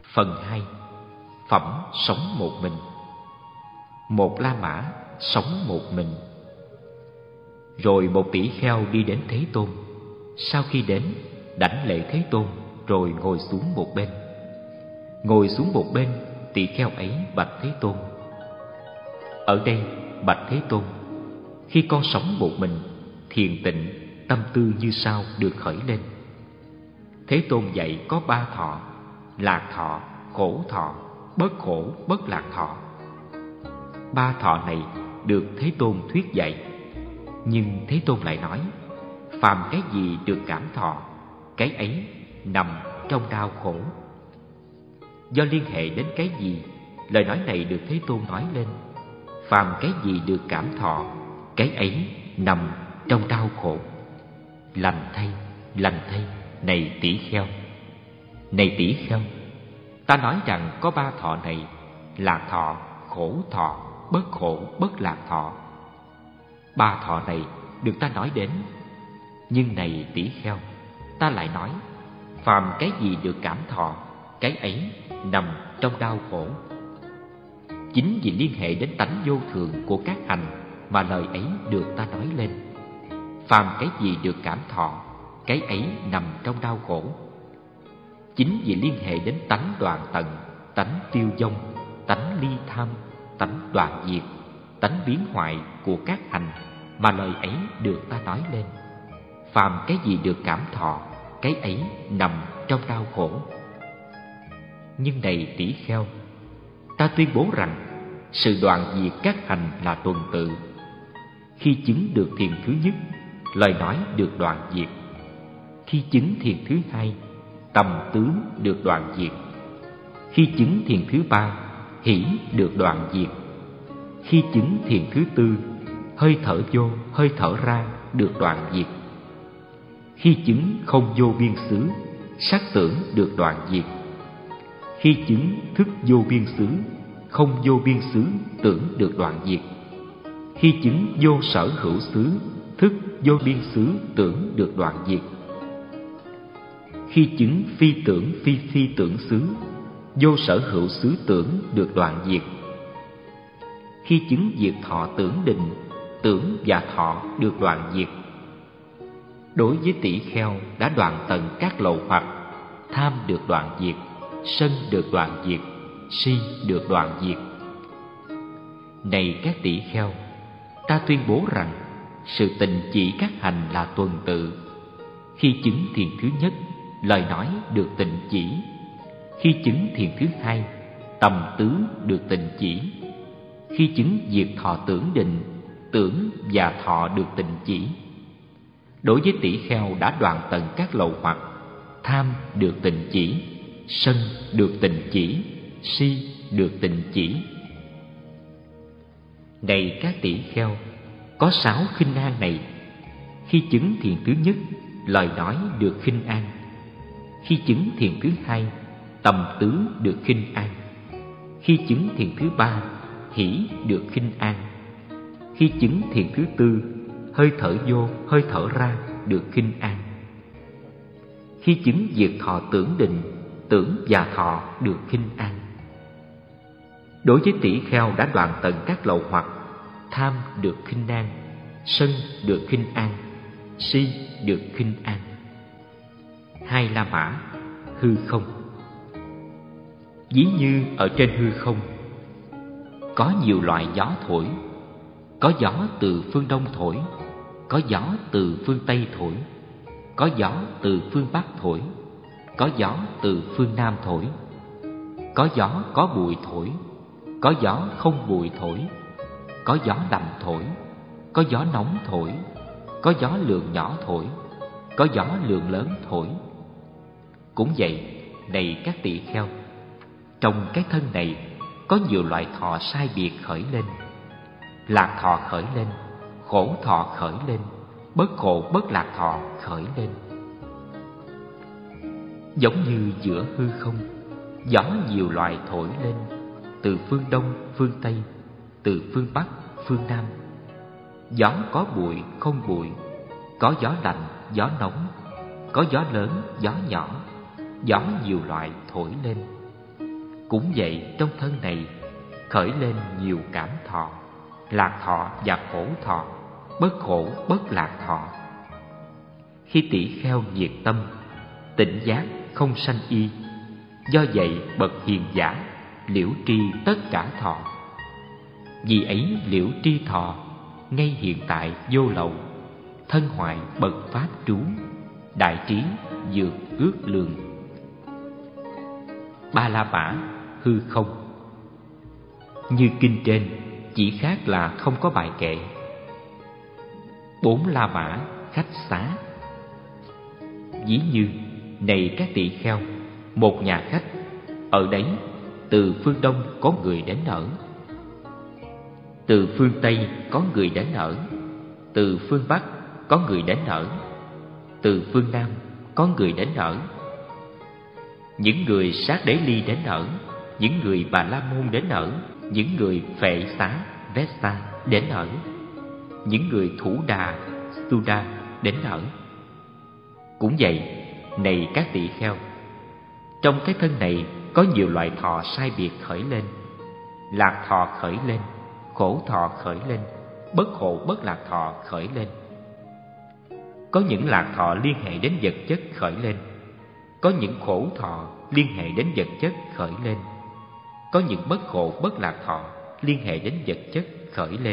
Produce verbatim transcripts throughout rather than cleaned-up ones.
Phần hai. Phẩm sống một mình. Một La Mã sống một mình. Rồi một tỷ kheo đi đến Thế Tôn. Sau khi đến, đảnh lễ Thế Tôn, rồi ngồi xuống một bên. Ngồi xuống một bên, tỷ kheo ấy bạch Thế Tôn: Ở đây, bạch Thế Tôn, khi con sống một mình, thiền tịnh, tâm tư như sau được khởi lên. Thế Tôn dạy có ba thọ: lạc thọ, khổ thọ, bất khổ, bất lạc thọ. Ba thọ này được Thế Tôn thuyết dạy. Nhưng Thế Tôn lại nói: phàm cái gì được cảm thọ, cái ấy nằm trong đau khổ. Do liên hệ đến cái gì, lời nói này được Thế Tôn nói lên: phàm cái gì được cảm thọ, cái ấy nằm trong đau khổ. Lành thay, lành thay, này tỷ kheo. Này tỷ kheo, ta nói rằng có ba thọ này: lạc thọ, khổ thọ, bất khổ, bất lạc thọ. Ba thọ này được ta nói đến. Nhưng này tỷ kheo, ta lại nói: phàm cái gì được cảm thọ, cái ấy nằm trong đau khổ. Chính vì liên hệ đến tánh vô thường của các hành mà lời ấy được ta nói lên. Phàm cái gì được cảm thọ, cái ấy nằm trong đau khổ. Chính vì liên hệ đến tánh đoạn tận, tánh tiêu vong, tánh ly tham, tánh đoạn diệt, tánh biến hoại của các hành mà lời ấy được ta nói lên. Phàm cái gì được cảm thọ, cái ấy nằm trong đau khổ. Nhưng này tỷ kheo, ta tuyên bố rằng sự đoạn diệt các hành là tuần tự. Khi chứng được thiền thứ nhất, lời nói được đoạn diệt. Khi chứng thiền thứ hai, tầm tướng được đoạn diệt. Khi chứng thiền thứ ba, hỷ được đoạn diệt. Khi chứng thiền thứ tư, hơi thở vô, hơi thở ra được đoạn diệt. Khi chứng không vô biên xứ, sắc tưởng được đoạn diệt. Khi chứng thức vô biên xứ, không vô biên xứ tưởng được đoạn diệt. Khi chứng vô sở hữu xứ, thức vô biên xứ tưởng được đoạn diệt. Khi chứng phi tưởng phi phi tưởng xứ, vô sở hữu xứ tưởng được đoạn diệt. Khi chứng diệt thọ tưởng định, tưởng và thọ được đoạn diệt. Đối với tỷ kheo đã đoạn tận các lậu hoặc, tham được đoạn diệt, sân được đoạn diệt, si được đoạn diệt. Này các tỷ kheo, ta tuyên bố rằng sự tình chỉ các hành là tuần tự. Khi chứng thiền thứ nhất, lời nói được tịnh chỉ. Khi chứng thiền thứ hai, tầm tứ được tịnh chỉ. Khi chứng diệt thọ tưởng định, tưởng và thọ được tịnh chỉ. Đối với tỷ kheo đã đoạn tận các lậu hoặc, tham được tịnh chỉ, sân được tịnh chỉ, si được tịnh chỉ. Này các tỷ kheo, có sáu khinh an này. Khi chứng thiền thứ nhất, lời nói được khinh an. Khi chứng thiền thứ hai, tầm tứ được khinh an. Khi chứng thiền thứ ba, hỷ được khinh an. Khi chứng thiền thứ tư, hơi thở vô, hơi thở ra được khinh an. Khi chứng diệt thọ tưởng định, tưởng và thọ được khinh an. Đối với tỷ kheo đã đoạn tận các lậu hoặc, tham được khinh an, sân được khinh an, si được khinh an. Hai La Mã, hư không. Ví như ở trên hư không, có nhiều loại gió thổi. Có gió từ phương Đông thổi, có gió từ phương Tây thổi, có gió từ phương Bắc thổi, có gió từ phương Nam thổi, có gió có bụi thổi, có gió không bụi thổi, có gió lạnh thổi, có gió nóng thổi, có gió lượng nhỏ thổi, có gió lượng lớn thổi. Cũng vậy, này các tỷ kheo, trong cái thân này có nhiều loại thọ sai biệt khởi lên. Lạc thọ khởi lên, khổ thọ khởi lên, bất khổ bất lạc thọ khởi lên. Giống như giữa hư không, gió nhiều loại thổi lên, từ phương Đông, phương Tây, từ phương Bắc, phương Nam. Gió có bụi, không bụi, có gió lạnh, gió nóng, có gió lớn, gió nhỏ, gió nhiều loại thổi lên. Cũng vậy, trong thân này khởi lên nhiều cảm thọ, lạc thọ và khổ thọ, bất khổ bất lạc thọ. Khi tỷ kheo diệt tâm, tỉnh giác không sanh y, do vậy bậc hiền giả liễu tri tất cả thọ. Vì ấy liễu tri thọ, ngay hiện tại vô lậu, thân hoại bậc pháp trú, đại trí vượt ước lượng. Ba la mã hư không. Như kinh trên, chỉ khác là không có bài kệ. Bốn la mã khách xá. Ví như, này các tỳ kheo, một nhà khách, ở đấy từ phương Đông có người đến ở, từ phương Tây có người đến ở, từ phương Bắc có người đến ở, từ phương Nam có người đến ở. Những người sát đế ly đến ở, những người Bà La Môn đến ở, những người Phệ Xá, Vesta đến ở, những người Thủ Đà, Suda đến ở. Cũng vậy, này các tỳ kheo, trong cái thân này có nhiều loại thọ sai biệt khởi lên. Lạc thọ khởi lên, khổ thọ khởi lên, bất khổ bất lạc thọ khởi lên. Có những lạc thọ liên hệ đến vật chất khởi lên, có những khổ thọ liên hệ đến vật chất khởi lên, có những bất khổ bất lạc thọ liên hệ đến vật chất khởi lên.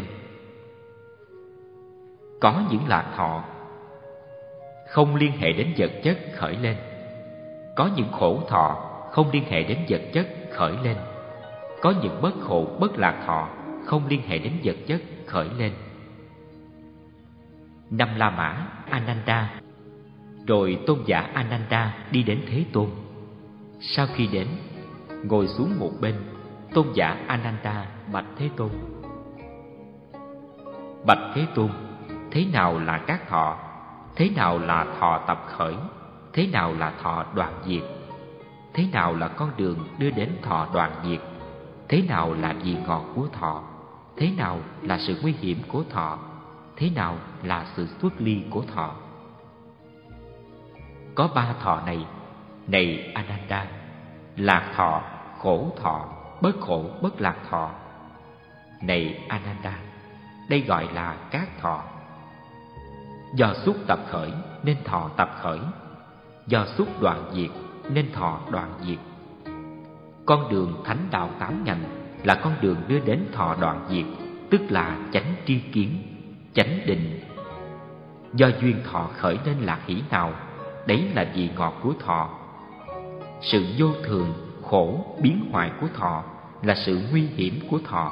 Có những lạc thọ không liên hệ đến vật chất khởi lên, có những khổ thọ không liên hệ đến vật chất khởi lên, có những bất khổ bất lạc thọ không liên hệ đến vật chất khởi lên. Năm La Mã Ananda. Rồi tôn giả Ananda đi đến Thế Tôn. Sau khi đến, ngồi xuống một bên, tôn giả Ananda bạch Thế Tôn: Bạch Thế Tôn, thế nào là các thọ? Thế nào là thọ tập khởi? Thế nào là thọ đoạn diệt? Thế nào là con đường đưa đến thọ đoạn diệt? Thế nào là vị ngọt của thọ? Thế nào là sự nguy hiểm của thọ? Thế nào là sự xuất ly của thọ? Có ba thọ này, này Ananda: lạc thọ, khổ thọ, bất khổ bất lạc thọ. Này Ananda, đây gọi là các thọ. Do xúc tập khởi nên thọ tập khởi, do xúc đoạn diệt nên thọ đoạn diệt. Con đường thánh đạo tám ngành là con đường đưa đến thọ đoạn diệt, tức là chánh tri kiến, chánh định. Do duyên thọ khởi nên lạc hỷ nào, đấy là vị ngọt của thọ. Sự vô thường, khổ, biến hoại của thọ là sự nguy hiểm của thọ.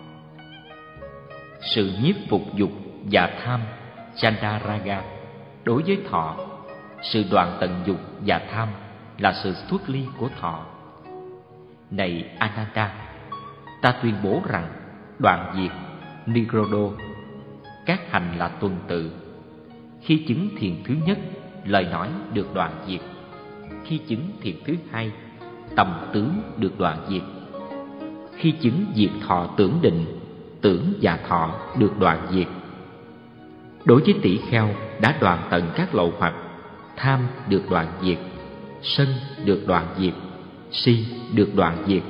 Sự nhiếp phục dục và tham, Chandaraga, đối với thọ. Sự đoạn tận dục và tham là sự xuất ly của thọ. Này Ananda, ta tuyên bố rằng đoạn diệt, Nirodho, các hành là tuần tự. Khi chứng thiền thứ nhất, lời nói được đoạn diệt. Khi chứng thiền thứ hai, tầm tứ được đoạn diệt. Khi chứng diệt thọ tưởng định, tưởng và thọ được đoạn diệt. Đối với tỷ kheo đã đoạn tận các lậu hoặc, tham được đoạn diệt, sân được đoạn diệt, si được đoạn diệt.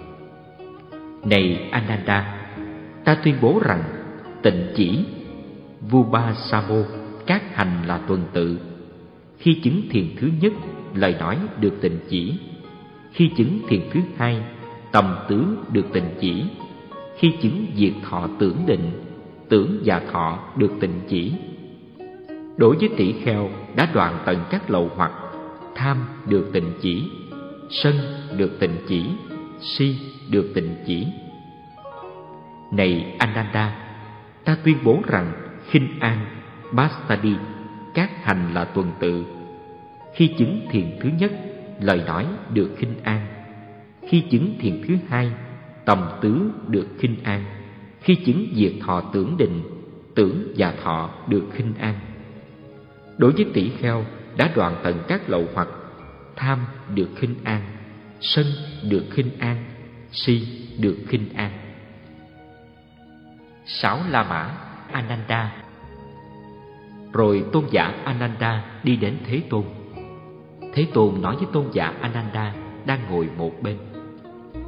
Này Ananda, ta tuyên bố rằng tịnh chỉ, Vubasamo, các hành là tuần tự. Khi chứng thiền thứ nhất, lời nói được tịnh chỉ. Khi chứng thiền thứ hai, tầm tứ được tịnh chỉ. Khi chứng diệt thọ tưởng định, tưởng và thọ được tịnh chỉ. Đối với tỷ kheo đã đoạn tận các lậu hoặc, tham được tịnh chỉ, sân được tịnh chỉ, si được tịnh chỉ. Này Ananda, ta tuyên bố rằng khinh an, Bastadi, các hành là tuần tự. Khi chứng thiền thứ nhất, lời nói được khinh an. Khi chứng thiền thứ hai, tầm tứ được khinh an. Khi chứng diệt thọ tưởng định, tưởng và thọ được khinh an. Đối với tỷ kheo đã đoạn tận các lậu hoặc, tham được khinh an, sân được khinh an, si được khinh an. Sáu La Mã Ananda. Rồi tôn giả Ananda đi đến Thế Tôn. Thế Tôn nói với tôn giả Ananda đang ngồi một bên: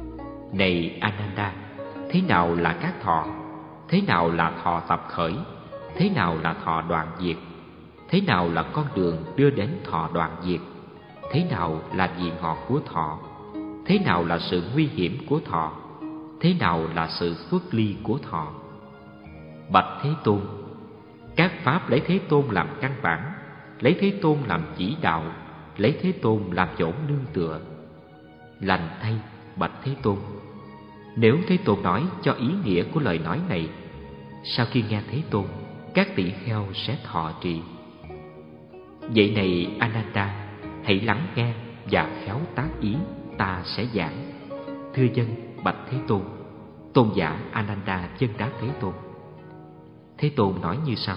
Này Ananda, thế nào là các thọ? Thế nào là thọ tập khởi? Thế nào là thọ đoạn diệt? Thế nào là con đường đưa đến thọ đoạn diệt? Thế nào là vị ngọt của thọ? Thế nào là sự nguy hiểm của thọ? Thế nào là sự xuất ly của thọ? Bạch Thế Tôn, các pháp lấy Thế Tôn làm căn bản, lấy Thế Tôn làm chỉ đạo, lấy Thế Tôn làm chỗ nương tựa. Lành thay, bạch Thế Tôn, nếu Thế Tôn nói cho ý nghĩa của lời nói này, sau khi nghe Thế Tôn, các tỷ kheo sẽ thọ trì. Vậy này Ananda, hãy lắng nghe và khéo tác ý, ta sẽ giảng. Thưa dân, bạch Thế Tôn. Tôn giả Ananda vâng đáp Thế Tôn. Thế Tôn nói như sau: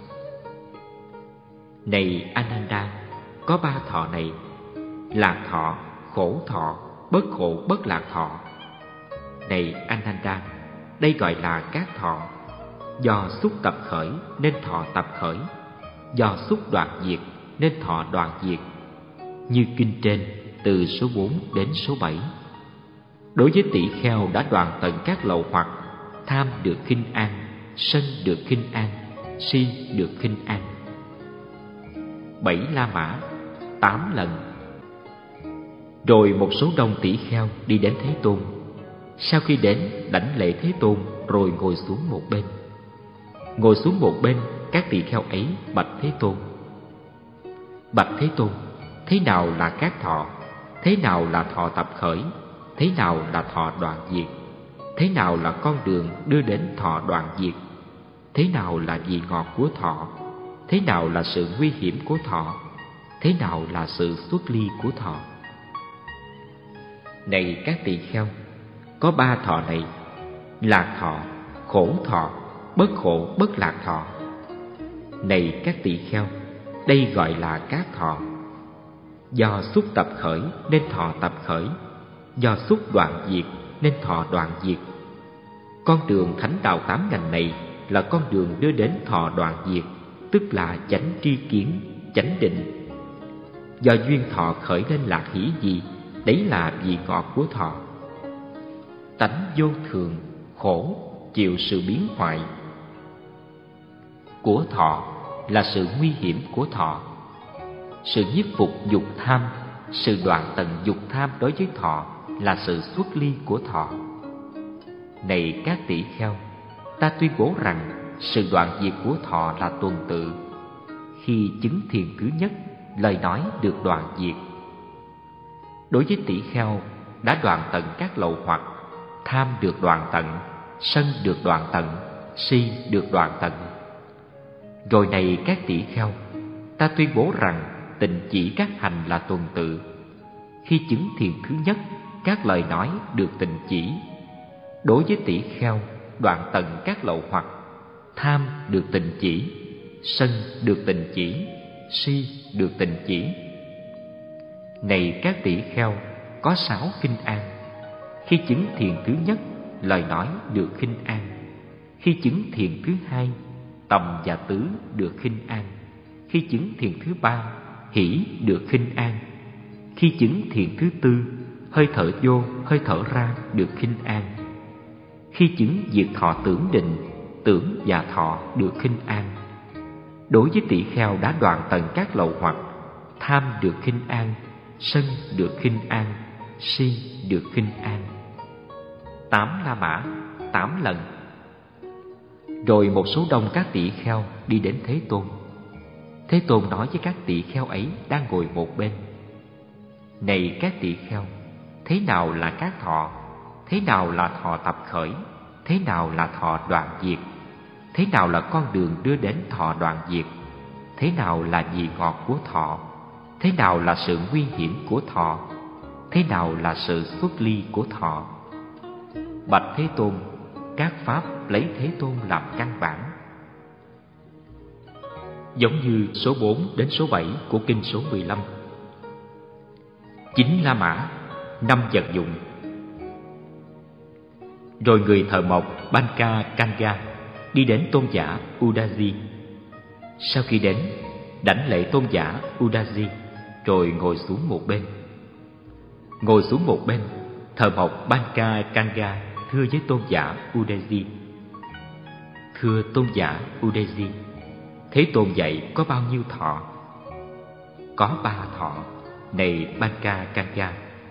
Này Ananda, có ba thọ này: lạc thọ, khổ thọ, bất khổ bất lạc thọ. Này Ananda, đây gọi là các thọ. Do xúc tập khởi nên thọ tập khởi, do xúc đoạn diệt nên thọ đoạn diệt. Như kinh trên từ số bốn đến số bảy. Đối với tỷ kheo đã đoạn tận các lậu hoặc, tham được khinh an, sân được khinh an, si được khinh an. Bảy La Mã, tám lần. Rồi một số đông tỷ kheo đi đến Thế Tôn. Sau khi đến, đảnh lễ Thế Tôn rồi ngồi xuống một bên. Ngồi xuống một bên, các tỷ kheo ấy bạch Thế Tôn: Bạch Thế Tôn, thế nào là các thọ? Thế nào là thọ tập khởi? Thế nào là thọ đoạn diệt? Thế nào là con đường đưa đến thọ đoạn diệt? Thế nào là vị ngọt của thọ? Thế nào là sự nguy hiểm của thọ? Thế nào là sự xuất ly của thọ? Này các tỳ kheo, có ba thọ này: lạc thọ, khổ thọ, bất khổ bất lạc thọ. Này các tỳ kheo, đây gọi là các thọ. Do xúc tập khởi nên thọ tập khởi, do xúc đoạn diệt nên thọ đoạn diệt. Con đường thánh đạo tám ngành này là con đường đưa đến thọ đoạn diệt, tức là chánh tri kiến, chánh định. Do duyên thọ khởi lên lạc hỷ gì, đấy là vị ngọt của thọ. Tánh vô thường, khổ, chịu sự biến hoại của thọ là sự nguy hiểm của thọ. Sự nhiếp phục dục tham, sự đoạn tận dục tham đối với thọ là sự xuất ly của thọ. Này các tỷ kheo, ta tuyên bố rằng sự đoạn diệt của thọ là tuần tự. Khi chứng thiền thứ nhất, lời nói được đoạn diệt. Đối với tỷ kheo đã đoạn tận các lậu hoặc, tham được đoạn tận, sân được đoạn tận, si được đoạn tận. Rồi này các tỷ kheo, ta tuyên bố rằng tịnh chỉ các hành là tuần tự. Khi chứng thiền thứ nhất, các lời nói được tịnh chỉ. Đối với tỷ kheo đoạn tận các lậu hoặc, tham được tịnh chỉ, sân được tịnh chỉ, si được tịnh chỉ. Này các tỷ kheo, có sáu khinh an. Khi chứng thiền thứ nhất, lời nói được khinh an. Khi chứng thiền thứ hai, tầm và tứ được khinh an. Khi chứng thiền thứ ba, hỷ được khinh an. Khi chứng thiền thứ tư, hơi thở vô, hơi thở ra được khinh an. Khi chứng diệt thọ tưởng định, tưởng và thọ được khinh an. Đối với tỷ kheo đã đoạn tận các lậu hoặc, tham được khinh an, sân được khinh an, si được khinh an. Tám La Mã, tám lần. Rồi một số đông các tỷ kheo đi đến Thế Tôn. Thế Tôn nói với các tỷ kheo ấy đang ngồi một bên: Này các tỷ kheo, thế nào là các thọ? Thế nào là thọ tập khởi? Thế nào là thọ đoạn diệt? Thế nào là con đường đưa đến thọ đoạn diệt? Thế nào là vị ngọt của thọ? Thế nào là sự nguy hiểm của thọ? Thế nào là sự xuất ly của thọ? Bạch Thế Tôn, các pháp lấy Thế Tôn làm căn bản. Giống như số bốn đến số bảy của kinh số mười lăm. Chín La Mã, năm vật dụng. Rồi người thợ mộc Banka Kanga đi đến tôn giả Udaji. Sau khi đến, đảnh lễ tôn giả Udaji rồi ngồi xuống một bên. Ngồi xuống một bên, Thợ mộc Banka Kanga thưa với tôn giả Udeji: Thưa tôn giả Udeji, Thế Tôn dạy có bao nhiêu thọ? Có ba thọ, này Banka Kanga.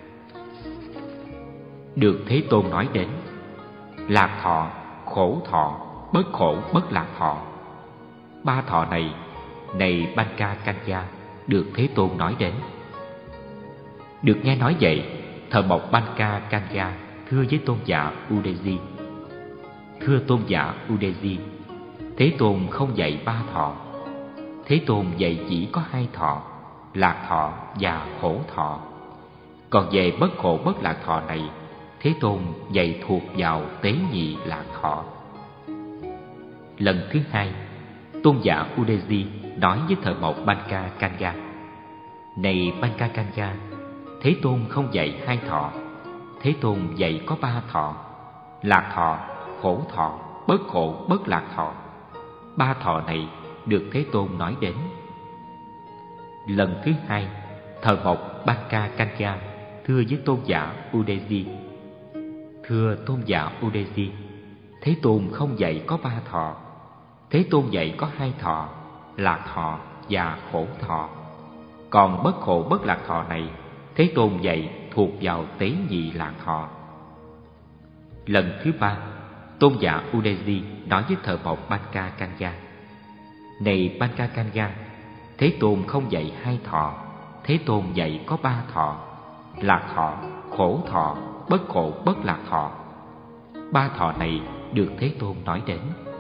Được Thế Tôn nói đến: lạc thọ, khổ thọ, bất khổ bất lạc thọ. Ba thọ này, này Banka Kanga, được Thế Tôn nói đến. Được nghe nói vậy, thợ mộc Banka Kanga thưa với tôn giả Udeji: Thưa tôn giả Udeji, Thế Tôn không dạy ba thọ. Thế Tôn dạy chỉ có hai thọ, lạc thọ và khổ thọ. Còn về bất khổ bất lạc thọ này, Thế Tôn dạy thuộc vào tế nhị lạc thọ. Lần thứ hai, tôn giả Udeji nói với thợ mộc Banka Kanga: Này Banka Kanga, Thế Tôn không dạy hai thọ. Thế Tôn dạy có ba thọ, lạc thọ, khổ thọ, bất khổ bất lạc thọ. Ba thọ này được Thế Tôn nói đến. Lần thứ hai, thợ mộc Banka Kanga thưa với tôn giả Udeji: Thưa tôn giả Udeji, Thế Tôn không dạy có ba thọ. Thế Tôn dạy có hai thọ, lạc thọ và khổ thọ. Còn bất khổ bất lạc thọ này, Thế Tôn dạy thuộc vào tế nhị lạc thọ. Lần thứ ba, tôn giả Udeji nói với thợ mộc Banka Kanga: Này Banka Kanga, Thế Tôn không dạy hai thọ. Thế Tôn dạy có ba thọ, lạc thọ, khổ thọ, bất khổ bất lạc thọ. Ba thọ này được Thế Tôn nói đến.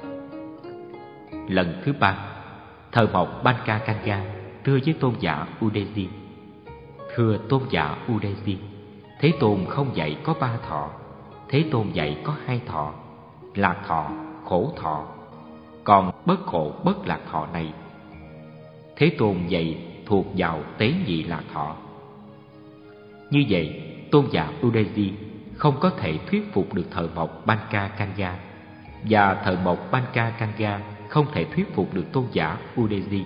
Lần thứ ba, thợ mộc Banka Kanga thưa với tôn giả Udeji: Thưa tôn giả Udeji, Thế Tôn không dạy có ba thọ. Thế Tôn dạy có hai thọ, lạc thọ, khổ thọ. Còn bất khổ bất lạc thọ này, Thế Tôn dạy thuộc vào tế nhị lạc thọ. Như vậy, tôn giả Udeji không có thể thuyết phục được thợ mộc Banka Kanga, và thợ mộc Banka Kanga không thể thuyết phục được tôn giả Udeji.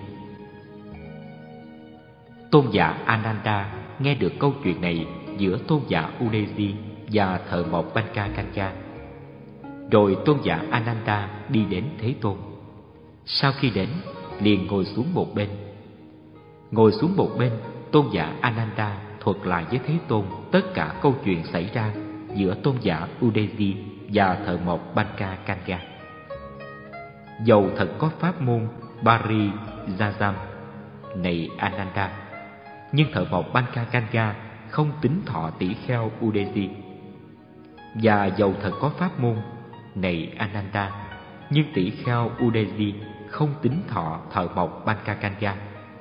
Tôn giả Ananda nghe được câu chuyện này giữa tôn giả Udeji và thợ mộc Banka Kanga. Rồi tôn giả Ananda đi đến Thế Tôn. Sau khi đến, liền ngồi xuống một bên. Ngồi xuống một bên, tôn giả Ananda thuật lại với Thế Tôn tất cả câu chuyện xảy ra giữa tôn giả Udeji và thợ mộc Banka Kanga. Dầu thật có pháp môn Parijajam, này Ananda, nhưng thợ mộc Banka Kanga không tính thọ tỷ kheo Udeji. Và dầu thật có pháp môn, này Ananda, nhưng tỷ kheo Udeji không tính thọ thợ mộc Banka Kanga.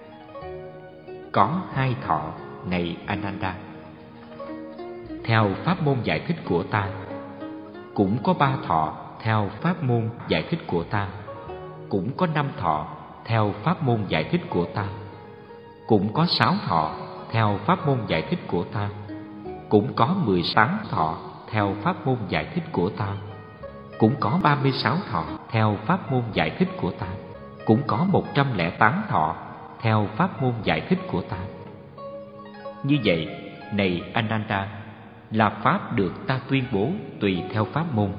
Có hai thọ, này Ananda. Theo pháp môn giải thích của ta, cũng có ba thọ theo pháp môn giải thích của ta, cũng có năm thọ theo pháp môn giải thích của ta, cũng có sáu thọ theo pháp môn giải thích của ta, cũng có mười sáu thọ theo pháp môn giải thích của ta, cũng có ba mươi sáu thọ theo pháp môn giải thích của ta, cũng có một trăm lẻ tám thọ theo pháp môn giải thích của ta. Như vậy, này Ananda, là pháp được ta tuyên bố tùy theo pháp môn.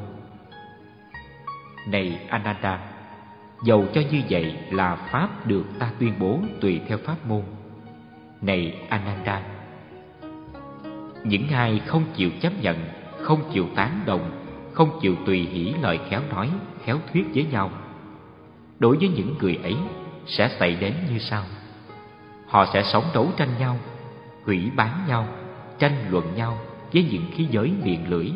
Này Ananda, dầu cho như vậy là pháp được ta tuyên bố tùy theo pháp môn. Này Ananda, những ai không chịu chấp nhận, không chịu tán đồng, không chịu tùy hỷ lời khéo nói, khéo thuyết với nhau, đối với những người ấy sẽ xảy đến như sau. Họ sẽ sống đấu tranh nhau, hủy bán nhau, tranh luận nhau với những khí giới miệng lưỡi.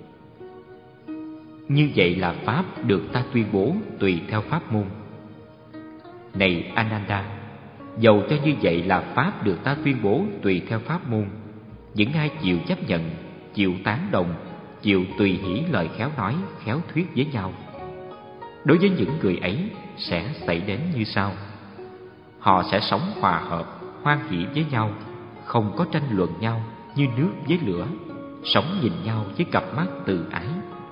Như vậy là pháp được ta tuyên bố tùy theo pháp môn. Này Ananda, dầu cho như vậy là pháp được ta tuyên bố tùy theo pháp môn, những ai chịu chấp nhận, chịu tán đồng, chịu tùy hỷ lời khéo nói, khéo thuyết với nhau, đối với những người ấy sẽ xảy đến như sau. Họ sẽ sống hòa hợp, hoan hỷ với nhau, không có tranh luận nhau như nước với lửa, sống nhìn nhau với cặp mắt từ ái.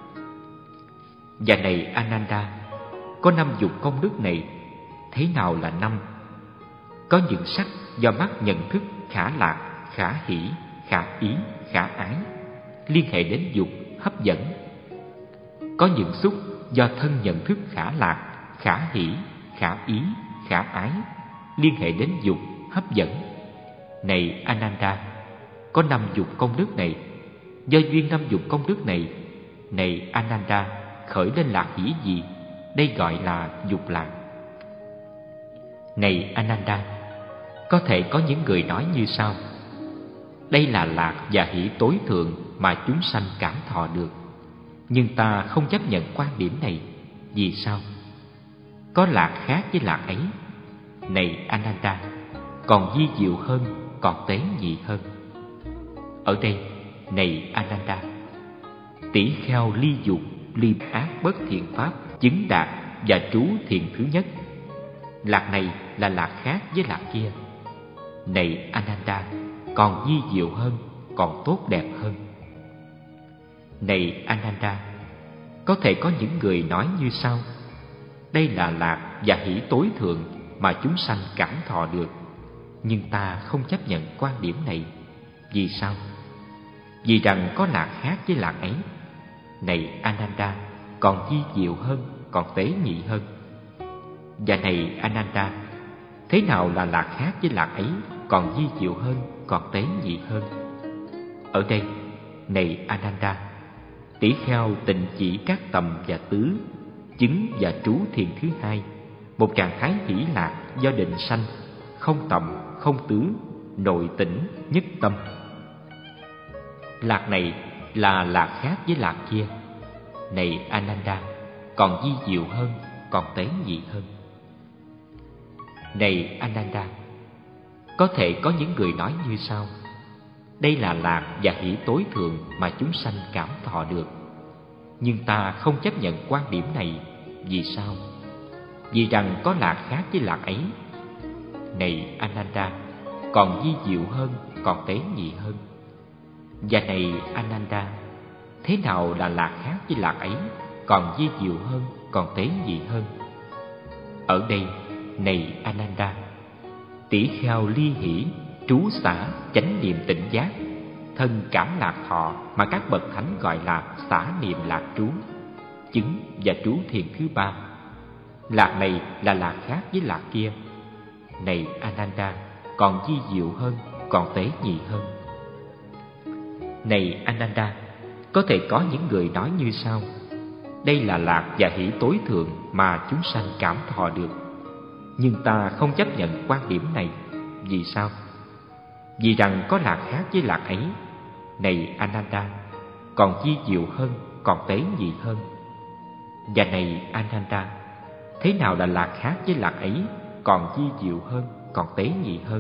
Và này Ananda, có năm dục công đức này. Thế nào là năm? Có những sắc do mắt nhận thức khả lạc, khả hỷ, khả ý, khả ái. liên hệ đến dục, hấp dẫn. Có những xúc do thân nhận thức khả lạc, khả hỷ, khả ý, khả ái, liên hệ đến dục, hấp dẫn. Này Ananda, có năm dục công đức này, do duyên năm dục công đức này, này Ananda, khởi lên lạc hỷ gì, đây gọi là dục lạc. Này Ananda, có thể có những người nói như sau: đây là lạc và hỷ tối thượng mà chúng sanh cảm thọ được, nhưng ta không chấp nhận quan điểm này. Vì sao? Có lạc khác với lạc ấy. Này Ananda, còn vi diệu hơn, còn tế nhị hơn. Ở đây, này Ananda, tỷ kheo ly dục, ly ác bất thiện pháp, chứng đạt và trú thiền thứ nhất. Lạc này là lạc khác với lạc kia. Này Ananda, còn vi diệu hơn, còn tốt đẹp hơn. Này Ananda, có thể có những người nói như sau: đây là lạc và hỷ tối thượng mà chúng sanh cảm thọ được, nhưng ta không chấp nhận quan điểm này. Vì sao? Vì rằng có lạc khác với lạc ấy. Này Ananda, còn vi diệu hơn, còn tế nhị hơn. Và này Ananda, thế nào là lạc khác với lạc ấy, còn vi diệu hơn, còn tế nhị hơn? Ở đây, này Ananda, tỷ kheo tình chỉ các tầm và tứ, chứng và trú thiền thứ hai, một trạng thái hỷ lạc do định sanh, không tầm, không tứ, nội tỉnh, nhất tâm. Lạc này là lạc khác với lạc kia. Này Ananda, còn vi diệu hơn, còn tế nhị hơn. Này Ananda, có thể có những người nói như sau: đây là lạc và hỷ tối thượng mà chúng sanh cảm thọ được, nhưng ta không chấp nhận quan điểm này. Vì sao? Vì rằng có lạc khác với lạc ấy. Này Ananda, còn vi diệu hơn, còn tế nhị hơn. Và này Ananda, thế nào là lạc khác với lạc ấy, còn vi diệu hơn, còn tế nhị hơn? Ở đây, này Ananda, tỷ kheo ly hỷ, trú xả, chánh niệm tỉnh giác, thân cảm lạc thọ mà các bậc thánh gọi là xả niệm lạc trú, chứng và trú thiền thứ ba. Lạc này là lạc khác với lạc kia. Này Ananda, còn vi diệu hơn, còn tế nhị hơn. Này Ananda, có thể có những người nói như sau: đây là lạc và hỷ tối thượng mà chúng sanh cảm thọ được, nhưng ta không chấp nhận quan điểm này. Vì sao? Vì rằng có lạc khác với lạc ấy. Này Ananda, còn vi diệu hơn, còn tế nhị hơn. Và này Ananda, thế nào là lạc khác với lạc ấy, còn vi diệu hơn, còn tế nhị hơn?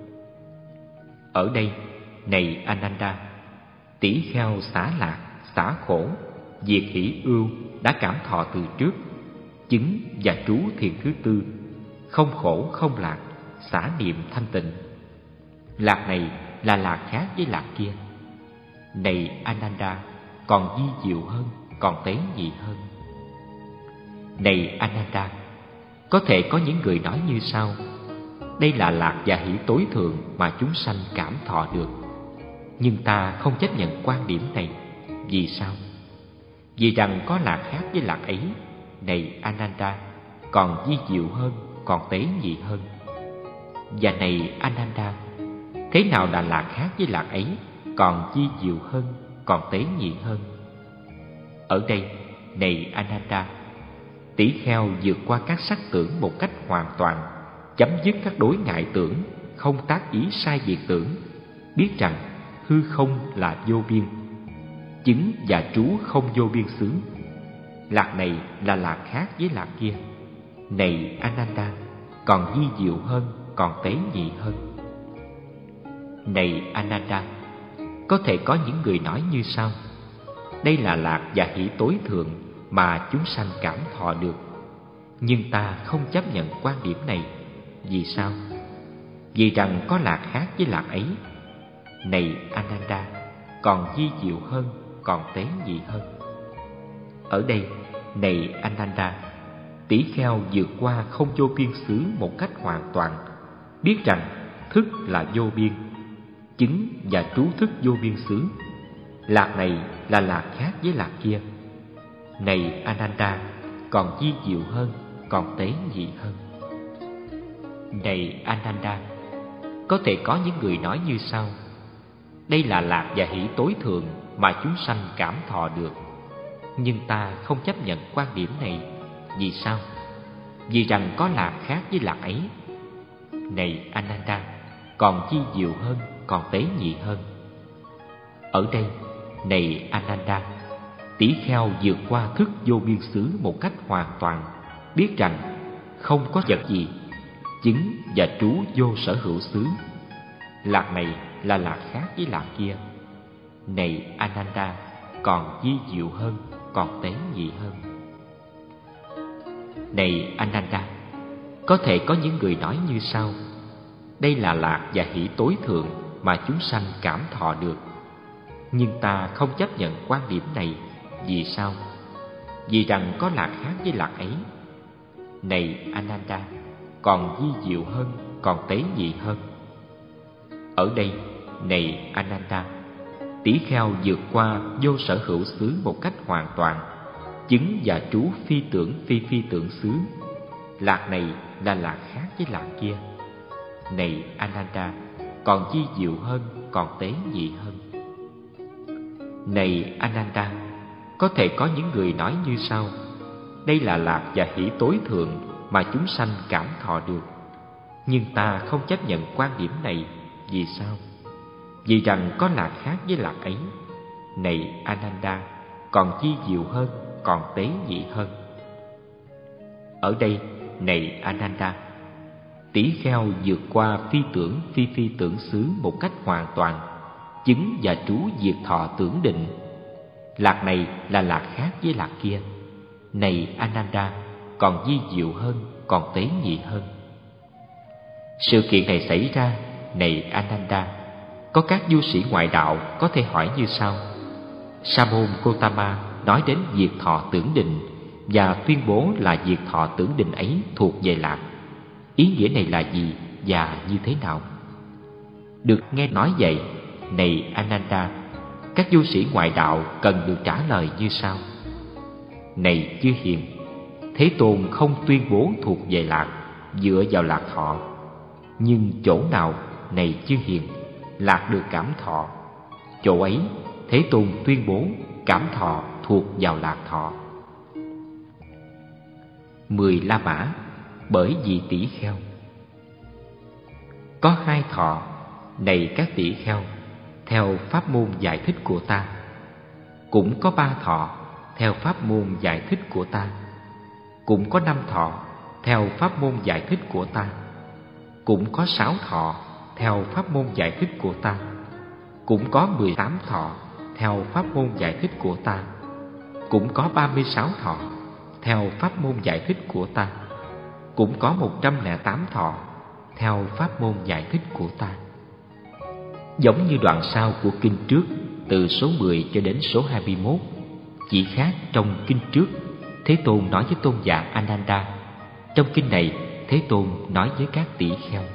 Ở đây, này Ananda, tỷ kheo xả lạc, xả khổ, diệt hỷ ưu đã cảm thọ từ trước, chứng và trú thiền thứ tư, không khổ không lạc, xả niệm thanh tịnh. Lạc này là lạc khác với lạc kia. Này Ananda, còn vi diệu hơn, còn tế nhị hơn. Này Ananda, có thể có những người nói như sau: đây là lạc và hỷ tối thượng mà chúng sanh cảm thọ được, nhưng ta không chấp nhận quan điểm này. Vì sao? Vì rằng có lạc khác với lạc ấy. Này Ananda, còn vi diệu hơn, còn tế nhị hơn. Và này Ananda, thế nào là lạc khác với lạc ấy, còn vi diệu hơn, còn tế nhị hơn? Ở đây, này Ananda, tỷ kheo vượt qua các sắc tưởng một cách hoàn toàn, chấm dứt các đối ngại tưởng, không tác ý sai biệt tưởng, biết rằng hư không là vô biên, chứng và trú không vô biên xứ. Lạc này là lạc khác với lạc kia. Này Ananda, còn vi diệu hơn, còn tế nhị hơn. Này Ananda, có thể có những người nói như sau: đây là lạc và hỷ tối thượng mà chúng sanh cảm thọ được, nhưng ta không chấp nhận quan điểm này. Vì sao? Vì rằng có lạc khác với lạc ấy. Này Ananda, còn vi diệu hơn, còn tế nhị hơn. Ở đây, này Ananda, tỷ kheo vượt qua không vô biên xứ một cách hoàn toàn, biết rằng thức là vô biên, chứng và trú thức vô biên xứ. Lạc này là lạc khác với lạc kia. Này Ananda, còn vi diệu hơn, còn tế nhị hơn. Này Ananda, có thể có những người nói như sau: đây là lạc và hỷ tối thượng mà chúng sanh cảm thọ được. Nhưng ta không chấp nhận quan điểm này. Vì sao? Vì rằng có lạc khác với lạc ấy. Này Ananda, còn vi diệu hơn, còn tế nhị hơn. Ở đây, này Ananda, tỷ kheo vượt qua thức vô biên xứ một cách hoàn toàn, biết rằng không có vật gì, chứng và trú vô sở hữu xứ. Lạc này là lạc khác với lạc kia. Này Ananda, còn vi diệu hơn, còn tế nhị hơn. Này Ananda, có thể có những người nói như sau: đây là lạc và hỷ tối thượng mà chúng sanh cảm thọ được. Nhưng ta không chấp nhận quan điểm này. Vì sao? Vì rằng có lạc khác với lạc ấy. Này Ananda, còn vi diệu hơn, còn tế nhị hơn. Ở đây, này Ananda, tỷ kheo vượt qua vô sở hữu xứ một cách hoàn toàn, chứng và trú phi tưởng phi phi tưởng xứ. Lạc này là lạc khác với lạc kia. Này Ananda, còn vi diệu hơn, còn tế nhị hơn. Này Ananda, có thể có những người nói như sau: đây là lạc và hỷ tối thượng mà chúng sanh cảm thọ được. Nhưng ta không chấp nhận quan điểm này. Vì sao? Vì rằng có lạc khác với lạc ấy. Này Ananda, còn vi diệu hơn, còn tế nhị hơn. Ở đây, này Ananda, tỷ kheo vượt qua phi tưởng phi phi tưởng xứ một cách hoàn toàn, chứng và trú diệt thọ tưởng định. Lạc này là lạc khác với lạc kia. Này Ananda, còn vi diệu hơn, còn tế nhị hơn. Sự kiện này xảy ra, này Ananda, có các du sĩ ngoại đạo có thể hỏi như sau: Sa môn Gotama nói đến diệt thọ tưởng định và tuyên bố là diệt thọ tưởng định ấy thuộc về lạc. Ý nghĩa này là gì và như thế nào? Được nghe nói vậy, này Ananda, các du sĩ ngoại đạo cần được trả lời như sau: này chư hiền, Thế Tôn không tuyên bố thuộc về lạc dựa vào lạc thọ. Nhưng chỗ nào, này chư hiền, lạc được cảm thọ, chỗ ấy Thế Tôn tuyên bố cảm thọ thuộc vào lạc thọ. Mười La Mã bởi vì tỷ kheo. Có hai thọ, này các tỷ kheo, theo pháp môn giải thích của ta. Cũng có ba thọ, theo pháp môn giải thích của ta. Cũng có năm thọ, theo pháp môn giải thích của ta. Cũng có sáu thọ, theo pháp môn giải thích của ta. Cũng có mười tám thọ, theo pháp môn giải thích của ta. Cũng có ba mươi sáu thọ, theo pháp môn giải thích của ta. Cũng có một trăm lẻ tám thọ, theo pháp môn giải thích của ta. Giống như đoạn sau của kinh trước, từ số mười cho đến số hai mươi mốt, chỉ khác trong kinh trước Thế Tôn nói với tôn giả Ananda, trong kinh này Thế Tôn nói với các tỷ kheo.